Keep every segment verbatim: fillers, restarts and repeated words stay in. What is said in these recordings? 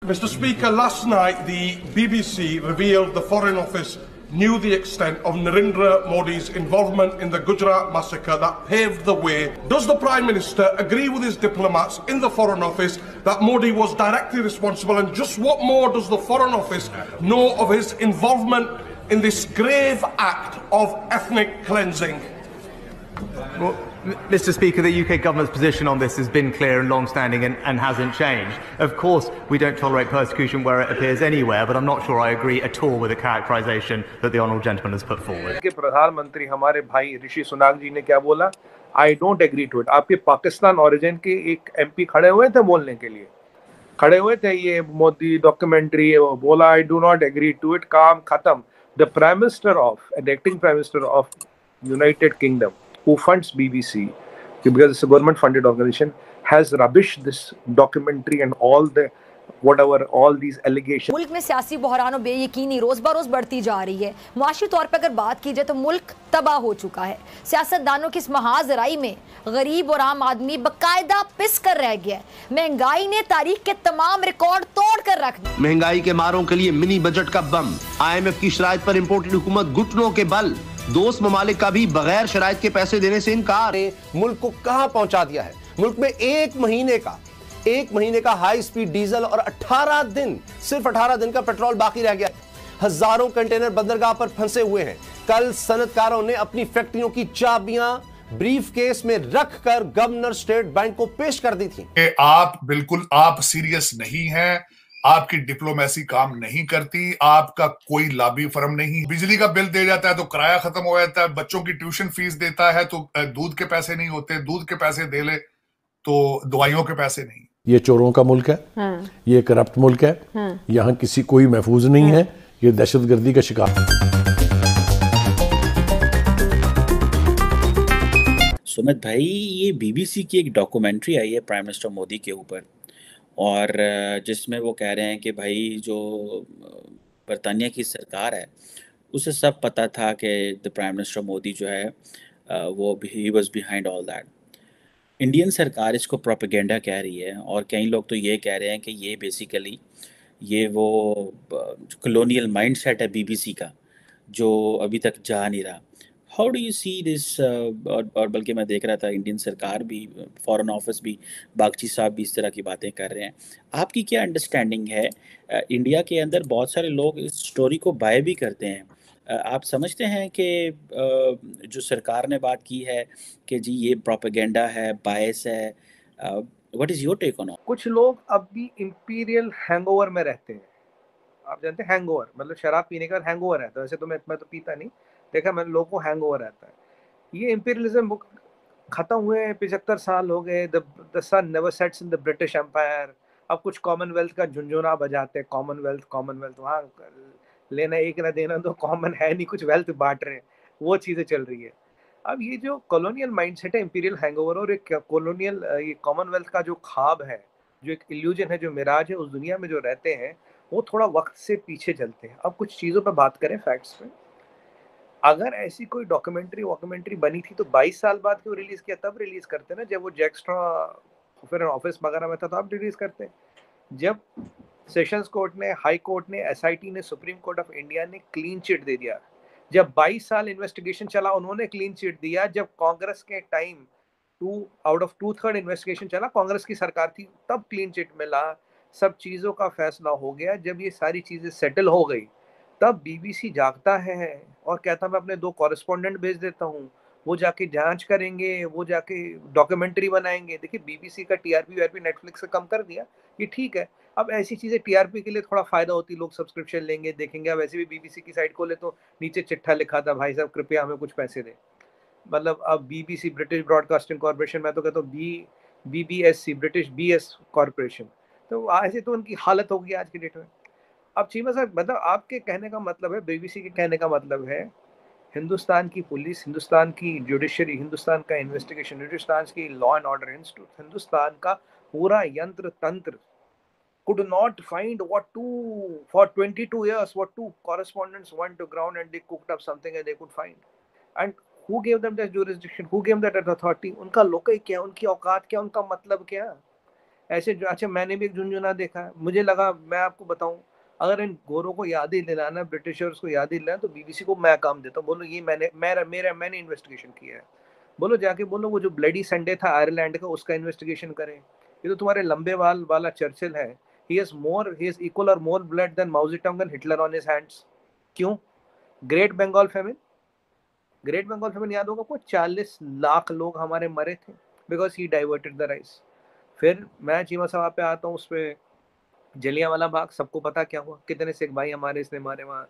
Mister Speaker, last night the B B C revealed the Foreign Office knew the extent of Narendra Modi's involvement in the Gujarat massacre that paved the way. Does the Prime Minister agree with his diplomats in the Foreign Office that Modi was directly responsible, and just what more does the Foreign Office know of his involvement in this grave act of ethnic cleansing? Well, Mister Speaker, the U K government's position on this has been clear and long-standing and, and hasn't changed. Of course, we don't tolerate persecution where it appears anywhere, but I'm not sure I agree at all with the characterization that the honourable gentleman has put forward. के प्रधानमंत्री हमारे भाई ऋषि सुनाक जी ने क्या बोला? I don't agree to it. आपके Pakistan origin के एक एमपी खड़े हुए थे बोलने के लिए, खड़े हुए थे ये मोदी डॉक्यूमेंट्री है, वो बोला I do not agree to it. काम खत्म. The Prime Minister of, the acting Prime Minister of United Kingdom, who funds B B C, because it's a government-funded organization, has rubbished this documentary and all the whatever, all these allegations. मुल्क में सियासी बहरान और बेयकीनी रोज बरोज बढ़ती जा रही है। मुआशी तौर पर अगर बात की जाए तो मुल्क तबाह हो चुका है। सियासतदानों की इस महाजराई में गरीब और आम आदमी बकायदा पिस कर रह गया है। महंगाई ने तारीख के तमाम रिकॉर्ड तोड़ कर रख दिए। महंगाई के मारों के लिए मिनी बजट का बम, आई एम एफ की शराइत पर इम्पोर्टेड हुकूमत घुटनों के बल, दोस्त ममालिक का भी बगैर शराइत के पैसे देने से इनकार। मुल्क को कहां पहुंचा दिया है। मुल्क में एक महीने का एक महीने का हाई स्पीड डीजल और अठारह दिन, सिर्फ अठारह दिन का पेट्रोल बाकी रह गया। हजारों कंटेनर बंदरगाह पर फंसे हुए हैं। कल सनतकारों ने अपनी फैक्ट्रियों की चाबियां ब्रीफ केस में रखकर गवर्नर स्टेट बैंक को पेश कर दी थी। आप बिल्कुल आप सीरियस नहीं हैं, आपकी डिप्लोमेसी काम नहीं करती, आपका कोई लॉबी फर्म नहीं। बिजली का बिल दे जाता है तो किराया खत्म हो जाता है, बच्चों की ट्यूशन फीस देता है तो दूध के पैसे नहीं होते, दूध के पैसे दे ले तो दवाइयों के पैसे नहीं। ये चोरों का मुल्क है, हाँ। ये करप्ट मुल्क है, हाँ। यहाँ किसी कोई महफूज नहीं हाँ। है, ये दहशतगर्दी का शिकार। सुमित भाई, ये बीबीसी की एक डॉक्यूमेंट्री आई है प्राइम मिनिस्टर मोदी के ऊपर, और जिसमें वो कह रहे हैं कि भाई जो बरतानिया की सरकार है उसे सब पता था कि द प्राइम मिनिस्टर मोदी जो है वो ही was behind all that. Indian सरकार इसको प्रोपेगेंडा कह रही है, और कई लोग तो ये कह रहे हैं कि ये बेसिकली ये वो कॉलोनियल माइंडसेट है बीबीसी का जो अभी तक जा नहीं रहा। How do you see this? और बल्कि मैं देख रहा था इंडियन सरकार भी, फॉरेन ऑफिस भी, बागची साहब भी इस तरह की बातें कर रहे हैं। आपकी क्या अंडरस्टैंडिंग है? uh, इंडिया के अंदर बहुत सारे लोग इस स्टोरी को बाय भी करते हैं। uh, आप समझते हैं कि uh, जो सरकार ने बात की है कि जी ये प्रोपेगेंडा है, बायस है, what is your take on? कुछ लोग अब भी इंपीरियल हैंगओवर में रहते हैं। आप जानते हैं हैंगओवर मतलब शराब पीने का हैंगओवर रहता है। वैसे तो मैं मैं तो पीता नहीं, देखा मैंने लोगों को हैंगओवर रहता है। ये इंपीरियलिज्म खत्म हुए पचहत्तर साल हो गए। The sun never sets in the British empire. अब कुछ कॉमनवेल्थ का झुंझुना बजाते हैं, कॉमनवेल्थ कॉमनवेल्थ वहाँ लेना एक ना देना तो कॉमन है नहीं, कुछ वेल्थ बांट रहे हैं, वो चीज़ें चल रही है। अब ये जो कॉलोनियल माइंडसेट है, इंपीरियल हैंगओवर और एक कॉलोनियल ये कॉमनवेल्थ का जो ख्वाब है, जो एक इल्यूजन है, जो मिराज है, उस दुनिया में जो रहते हैं वो थोड़ा वक्त से पीछे चलते हैं। अब कुछ चीज़ों पर बात करें, फैक्ट्स पे। अगर ऐसी कोई डॉक्यूमेंट्री वॉक्यूमेंट्री बनी थी तो बाईस साल बाद क्यों रिलीज किया? तब रिलीज करते ना जब वो जैक्स्ट्रा फिर ऑफिस वगैरह में था, तो आप रिलीज करते। जब सेशंस कोर्ट ने, हाई कोर्ट ने, एसआईटी ने, सुप्रीम कोर्ट ऑफ इंडिया ने क्लीन चिट दे दिया। जब बाईस साल इन्वेस्टिगेशन चला उन्होंने क्लीन चिट दिया। जब कांग्रेस के time two out of two third investigation चला, कांग्रेस की सरकार थी, तब क्लीन चिट मिला, सब चीज़ों का फैसला हो गया। जब ये सारी चीज़ें सेटल हो गई तब बीबीसी जागता है और कहता मैं अपने दो कॉरेस्पॉन्डेंट भेज देता हूँ, वो जाके जांच करेंगे, वो जाके डॉक्यूमेंट्री बनाएंगे। देखिए बीबीसी का टीआरपी वीआरपी नेटफ्लिक्स से कम कर दिया, ये ठीक है। अब ऐसी चीज़ें टीआरपी के लिए थोड़ा फ़ायदा होती, लोग सब्सक्रिप्शन लेंगे, देखेंगे। अब वैसे भी बीबीसी की साइट खोले तो नीचे चिट्ठा लिखा था, भाई साहब कृपया हमें कुछ पैसे दें। मतलब अब बीबीसी, ब्रिटिश ब्रॉडकास्टिंग कॉरपोरेशन, मैं तो कहता हूँ B BBSC, British BS corporation, तो ऐसे तो उनकी हालत होगी आज की डेट में। अब चीमा साहब, मतलब आपके कहने का मतलब है, बीबीसी के कहने का मतलब है हिंदुस्तान की पुलिस, हिंदुस्तान की जुडिशरी, हिंदुस्तान का इन्वेस्टिगेशन, हिंदुस्तान की law and order institute, Hindustan का पूरा यंत्र तंत्र could not find what two for twenty-two years what two correspondents went to ground and they cooked up something and they could find. And who gave them that jurisdiction? Who gave them that authority? उनका लोकई क्या, उनकी औकात क्या, उनका मतलब क्या? ऐसे जो, अच्छा मैंने भी एक झुनझुना देखा है, मुझे लगा, मैं आपको बताऊं, अगर इन गोरों को याद ही दिलाना, ब्रिटिशर्स को याद ही दिलाना, तो बीबीसी को मैं काम देता हूँ। बोलो ये मैंने मेरा मेरा मैंने इन्वेस्टिगेशन किया है। बोलो जाके बोलो वो जो ब्लडी संडे था आयरलैंड का, उसका इन्वेस्टिगेशन करें। ये तो तुम्हारे लंबे बाल वाला चर्चिल है, he has more he is equal और more blood than Mao Zedong and Hitler on his hands. क्यों? Great Bengal famine, great Bengal famine याद होगा आपको, चालीस लाख लोग हमारे मरे थे because he diverted the rice. फिर मैं चीमा साहब पे आता हूँ, उस पर जलियांवाला बाग, सबको पता क्या हुआ, कितने सिख भाई हमारे इसने मारे वहाँ।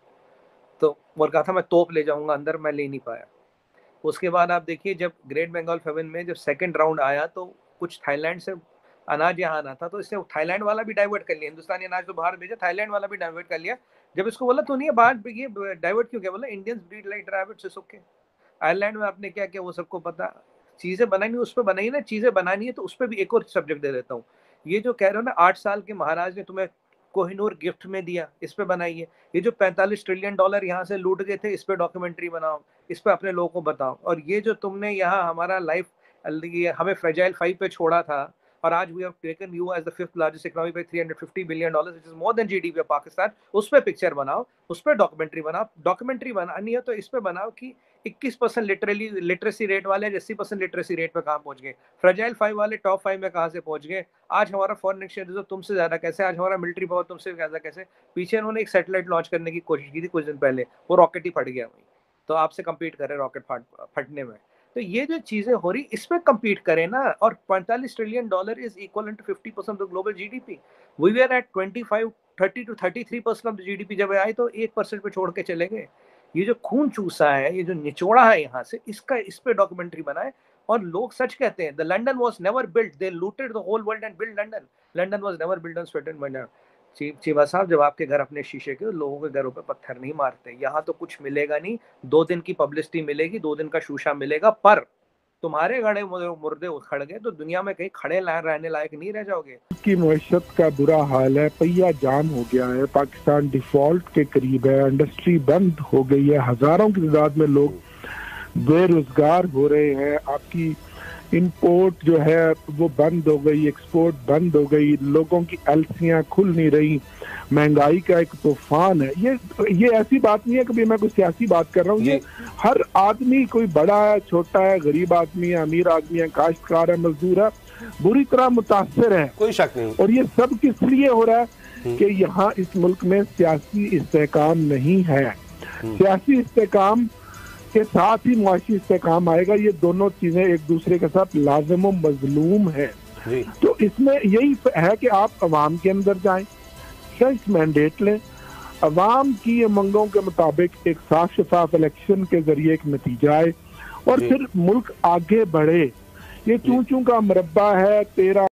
तो और कहा था मैं तोप ले जाऊंगा अंदर, मैं ले नहीं पाया। उसके बाद आप देखिए जब ग्रेट बंगाल फेमिन में जब सेकंड राउंड आया तो कुछ थाईलैंड से अनाज यहाँ आना था, तो इसने थाईलैंड वाला भी डाइवर्ट कर लिया। हिंदुस्तानी अनाज तो बाहर भेजा, थाईलैंड वाला भी डाइवर्ट कर लिया। जब इसको बोला तो नहीं बाहर ये डाइवर्ट क्यों किया, बोला Indians breed like rabbits, it's okay. Ireland में आपने क्या किया वो सबको पता। चीजें बनानी उस पर बनाई ना, चीजें बनानी है तो उस पर भी एक और सब्जेक्ट दे देता हूँ। ये जो कह रहे हो ना आठ साल के महाराज ने तुम्हें कोहिनूर गिफ्ट में दिया, इस पे बनाइए। ये जो पैंतालीस ट्रिलियन डॉलर यहाँ से लूट गए थे, इस पे डॉक्यूमेंट्री बनाओ, इस पे अपने लोगों को बताओ। और ये जो तुमने यहाँ हमारा लाइफ हमें फ्रेजाइल फाइव पे छोड़ा था, और आज we have taken you as the fifth largest economy by three hundred fifty billion dollars, which is more than GDP of Pakistan. उस पे पिक्चर बनाओ, उस पे डॉक्यूमेंट्री बनाओ। डॉक्यूमेंट्री बनानी है तो इस पे बनाओ कि इक्कीस परसेंट लिटरली लिटरेसी रेट वाले अस्सी परसेंट लिटरेसी रेट पे कहाँ पहुंच गए, फ्रेजाइल फाइव वाले टॉप फाइव में कहाँ से पहुंच गए, आज हमारा फॉरेन एक्सचेंज रिजर्व तुमसे ज्यादा कैसे, आज हमारा मिलिट्री पावर तुमसे ज्यादा कैसे। पीछे इन्होंने एक सैटेलाइट लॉन्च करने की कोशिश की थी कुछ दिन पहले, वो रॉकेट ही फट गया वहीं, तो आपसे कम्पीट कर रहे रॉकेट फट फटने में। तो ये जो चीजें हो रही इस पे कम्पीट करें ना। और पैंतालीस trillion dollar is equal to fifty percent of global GDP. We were at twenty five thirty two thirty three percent of GDP, जब आए तो एक परसेंट पे छोड़ के चले गए। ये जो खून चूसा है, ये जो निचोड़ा है यहाँ से, इसका इस पे डॉक्यूमेंट्री बनाए। और लोग सच कहते हैं, the London was never built, they looted the whole world and build London. London was never built on sweat and money. Cheema साहब, जब आपके घर अपने शीशे के, लोगों के घरों पे पत्थर नहीं मारते। यहाँ तो कुछ मिलेगा नहीं, दो दिन की पब्लिसिटी मिलेगी, दो दिन का शूशा मिलेगा, पर तुम्हारे गड़े मुर्दे उखड़ गए तो दुनिया में कहीं खड़े रहने लायक नहीं रह जाओगे। की मईशत का बुरा हाल है, पहिया जाम हो गया है, पाकिस्तान डिफॉल्ट के करीब है, इंडस्ट्री बंद हो गई है, हजारों की तादाद में लोग बेरोजगार हो रहे हैं, आपकी इंपोर्ट जो है वो बंद हो गई, एक्सपोर्ट बंद हो गई, लोगों की एलसियां खुल नहीं रही, महंगाई का एक तूफान है। ये ये ऐसी बात नहीं है कभी मैं कोई सियासी बात कर रहा हूँ, ये हर आदमी, कोई बड़ा है, छोटा है, गरीब आदमी है, अमीर आदमी है, काश्तकार है, मजदूर है, बुरी तरह मुतासर है, कोई शक नहीं। और ये सब किस लिए हो रहा है कि यहाँ इस मुल्क में सियासी इस्तेहकाम नहीं है। सियासी इस्तेहकाम के साथ ही मुआशी इस्तेहकाम आएगा, ये दोनों चीजें एक दूसरे के साथ लाजिम और मजलूम है। तो इसमें यही है कि आप अवाम के अंदर जाएं, सेल्फ मैंडेट लें, अवाम की उमंगों के मुताबिक एक साफ शफाफ इलेक्शन के जरिए एक नतीजा आए और फिर मुल्क आगे बढ़े। ये चूं चूं का मरब्बा है, तेरा